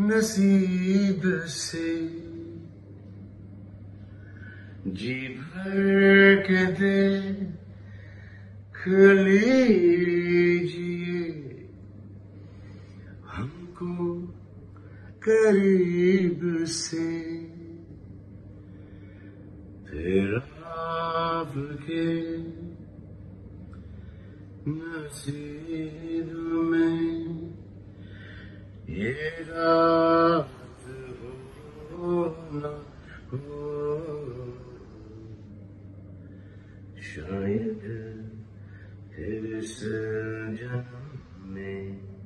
नसीब से जी भर के देख लीजिए हमको करीब से, फिर आपके नसीब में ये रात हो न हो, शायद फिर इस जन्म में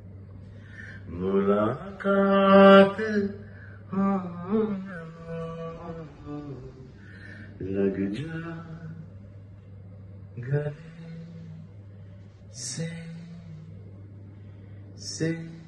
मुलाकात हो न हो। लग जा गले से